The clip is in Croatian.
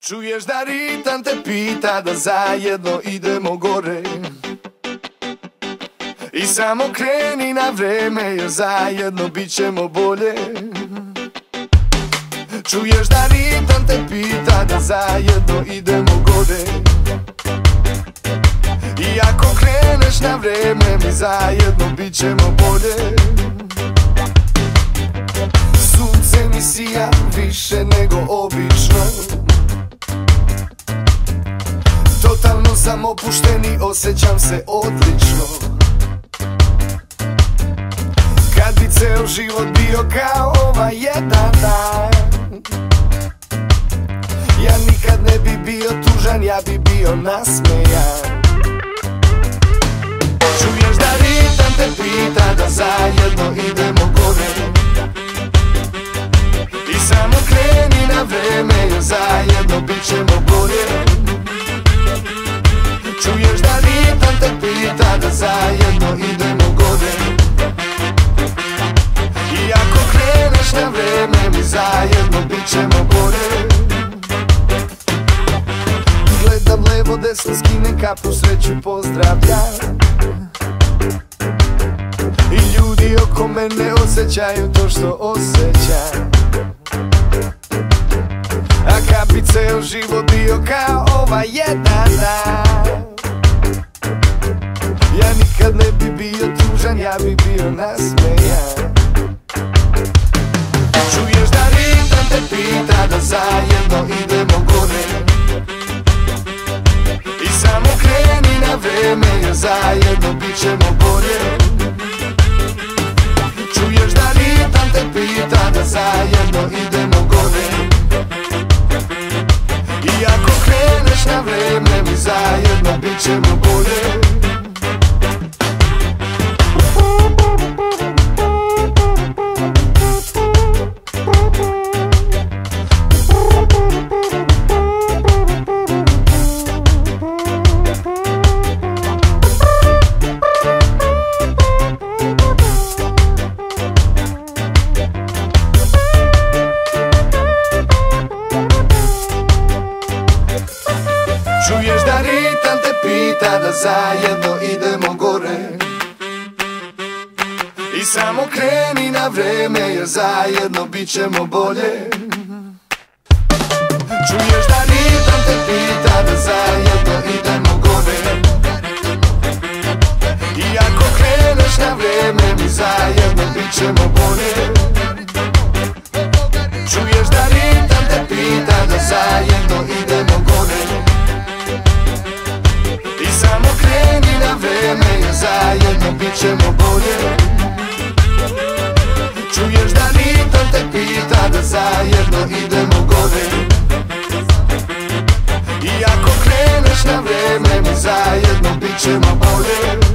Čuješ da ritam te pita da zajedno idemo gore i samo kreni na vreme jer zajedno bit ćemo bolje. Čuješ da ritam te pita da zajedno idemo gore i ako kreneš na vreme mi zajedno bit ćemo bolje. Sunce mi sija više nego obično, totalno sam opušten i osjećam se odlično. Kad bi ceo život bio kao ovaj jedan dan, ja nikad ne bi bio tužan, ja bi bio nasmejan. Čuješ da ritam te pita da zajedno idemo gore i samo kreni na vreme jer zajedno bit ćemo bolje. Čuješ da ritam te pita da zajedno idemo gore i ako kreneš na vreme mi zajedno bit ćemo bolje. Gledam levo desno, skinem kapu, sreću pozdravljam i ljudi oko mene osjećaju to što osjećam. A kad bi ceo život bio kao ovaj jedan dan, ja nikad ne bi bio tužan, ja bi bio nasmejan. Čuješ da ritam te pita da zajedno idemo gore i samo kreni na vreme jer zajedno bit ćemo bolje. Čuješ da ritam te pita da zajedno idemo gore i ako kreneš na vreme mi zajedno bit ćemo bolje. Čuješ da ritam te pita da zajedno idemo gore i samo kreni na vreme jer zajedno bit ćemo bolje. Čuješ da ritam te pita da zajedno idemo gore i ako kreneš na vreme mi zajedno bit ćemo bolje. Čuješ da ritam te pita da zajedno idemo gore i samo kreni na vreme jer zajedno bit ćemo bolje. Čuješ da ritam te pita da zajedno idemo gore i ako kreneš na vreme mi zajedno bit ćemo bolje.